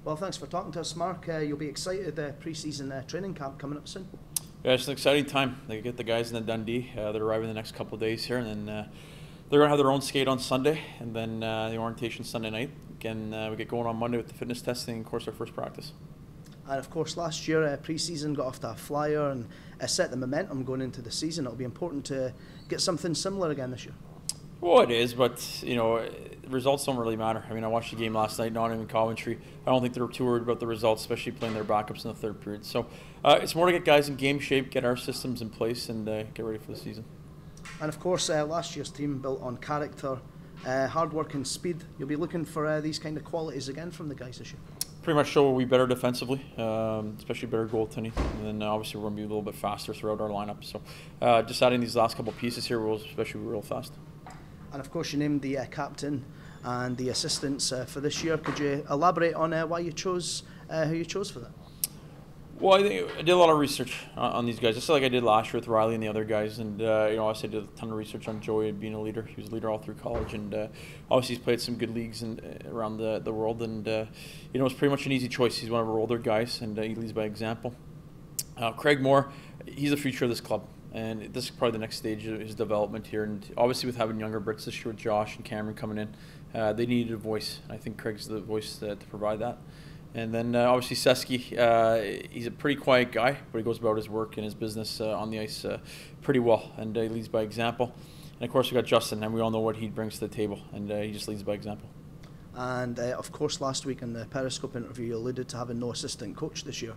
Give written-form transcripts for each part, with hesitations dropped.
Well, thanks for talking to us, Mark. You'll be excited, pre-season training camp coming up soon. Yeah, it's an exciting time. They get the guys in the Dundee. They're arriving the next couple of days here, and then they're going to have their own skate on Sunday, and then the orientation Sunday night. Again, we get going on Monday with the fitness testing, and of course our first practice. And of course, last year pre-season got off to a flyer and set the momentum going into the season. It'll be important to get something similar again this year. Well, it is, but you know, results don't really matter. I mean, I watched the game last night, Nottingham and Coventry. I don't think they were too worried about the results, especially playing their backups in the third period. So it's more to get guys in game shape, get our systems in place, and get ready for the season. And of course, last year's team built on character, hard work and speed. You'll be looking for these kind of qualities again from the guys this year. Pretty much show we better defensively, especially better goaltending, and then obviously we're going to be a little bit faster throughout our lineup. So just adding these last couple of pieces here will especially be real fast. And of course, you named the captain and the assistants for this year. Could you elaborate on why you chose who you chose for that? Well, I think I did a lot of research on these guys, just like I did last year with Riley and the other guys. And you know, I did a ton of research on Joey being a leader. He was a leader all through college, and obviously he's played some good leagues around the world. And you know, it's pretty much an easy choice. He's one of our older guys, and he leads by example. Craig Moore, he's the future of this club. And this is probably the next stage of his development here. And obviously with having younger Brits this year with Josh and Cameron coming in, they needed a voice. I think Craig's the voice to provide that. And then obviously Seski, he's a pretty quiet guy, but he goes about his work and his business on the ice pretty well. And he leads by example. And of course we got Justin, and we all know what he brings to the table. And he just leads by example. And of course last week in the Periscope interview you alluded to having no assistant coach this year.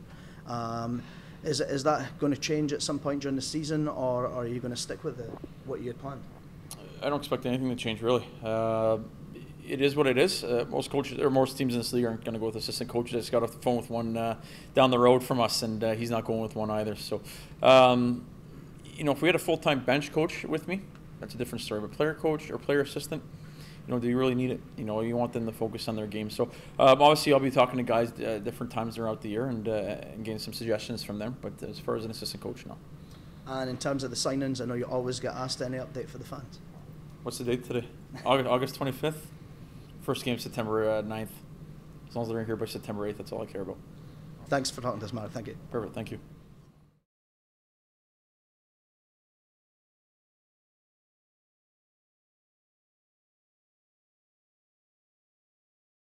Is that going to change at some point during the season, or are you going to stick with what you had planned? I don't expect anything to change really. It is what it is. Most coaches or most teams in this league aren't going to go with assistant coaches. I just got off the phone with one down the road from us, and he's not going with one either. So, you know, if we had a full-time bench coach with me, that's a different story. But player coach or player assistant, you know, do you really need it? You know, you want them to focus on their game. So obviously I'll be talking to guys different times throughout the year and getting some suggestions from them. But as far as an assistant coach, no. And in terms of the signings, I know you always get asked any update for the fans. What's the date today? August 25th. First game September 9th. As long as they're in here by September 8th, that's all I care about. Thanks for talking to us, Mark. Thank you. Perfect. Thank you.